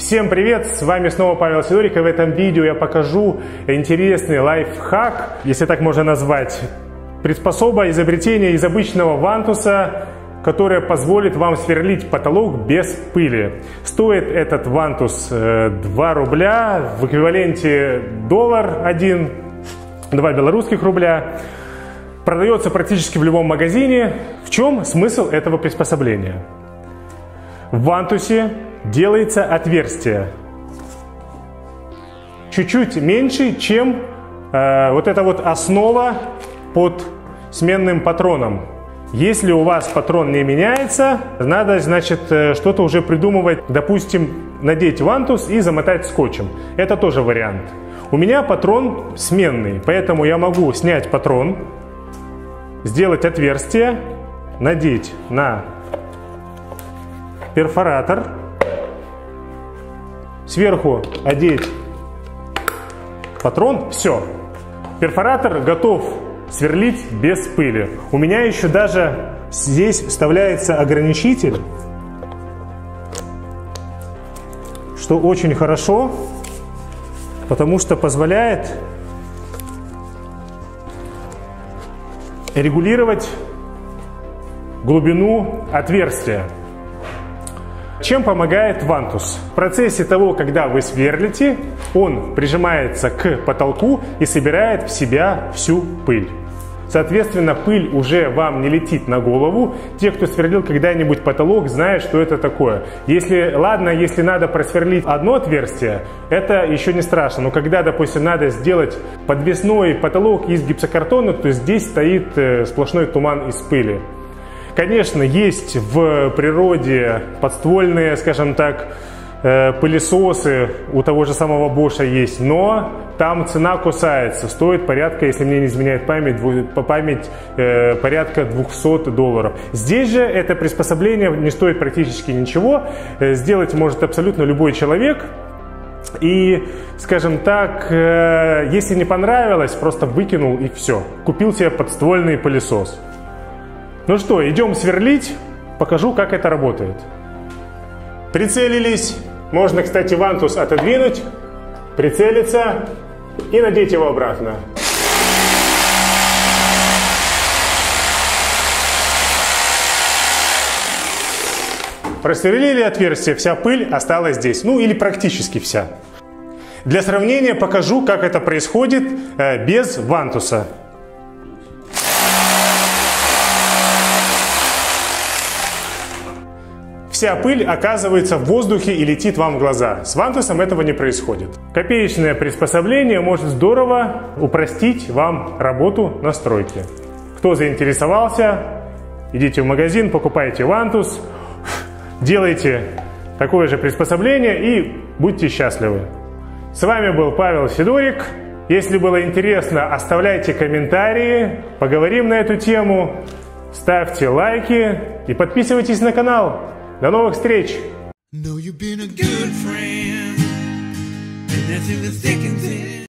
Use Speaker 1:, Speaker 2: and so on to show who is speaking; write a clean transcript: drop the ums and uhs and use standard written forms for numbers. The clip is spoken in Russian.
Speaker 1: Всем привет! С вами снова Павел Сидорик, и в этом видео я покажу интересный лайфхак, если так можно назвать, приспособа, изобретение из обычного вантуса, которое позволит вам сверлить потолок без пыли. Стоит этот вантус 2 рубля, в эквиваленте доллар 1, 2 белорусских рубля. Продается практически в любом магазине. В чем смысл этого приспособления? В вантусе делается отверстие чуть-чуть меньше, чем вот эта вот основа под сменным патроном. Если у вас патрон не меняется, надо, значит, что-то уже придумывать. Допустим, надеть вантус и замотать скотчем. Это тоже вариант. У меня патрон сменный, поэтому я могу снять патрон, сделать отверстие, надеть на перфоратор, сверху одеть патрон, все. Перфоратор готов сверлить без пыли. У меня еще даже здесь вставляется ограничитель, что очень хорошо, потому что позволяет регулировать глубину отверстия. Чем помогает вантус? В процессе того, когда вы сверлите, он прижимается к потолку и собирает в себя всю пыль. Соответственно, пыль уже вам не летит на голову. Те, кто сверлил когда-нибудь потолок, знают, что это такое. Если надо просверлить одно отверстие, это еще не страшно. Но когда, допустим, надо сделать подвесной потолок из гипсокартона, то здесь стоит сплошной туман из пыли. Конечно, есть в природе подствольные, скажем так, пылесосы, у того же самого Боша есть, но там цена кусается, стоит порядка, если мне не изменяет память, порядка $200. Здесь же это приспособление не стоит практически ничего, сделать может абсолютно любой человек. И, скажем так, если не понравилось, просто выкинул и все, купил себе подствольный пылесос. Ну что, идем сверлить, покажу, как это работает. Прицелились. Можно, кстати, вантус отодвинуть, прицелиться и надеть его обратно. Просверлили отверстие, вся пыль осталась здесь. Ну или практически вся. Для сравнения покажу, как это происходит без вантуса. Вся пыль оказывается в воздухе и летит вам в глаза. С вантусом этого не происходит. Копеечное приспособление может здорово упростить вам работу на стройке. Кто заинтересовался, идите в магазин, покупайте вантус, делайте такое же приспособление и будьте счастливы. С вами был Павел Сидорик. Если было интересно, оставляйте комментарии, поговорим на эту тему, ставьте лайки и подписывайтесь на канал. До новых встреч!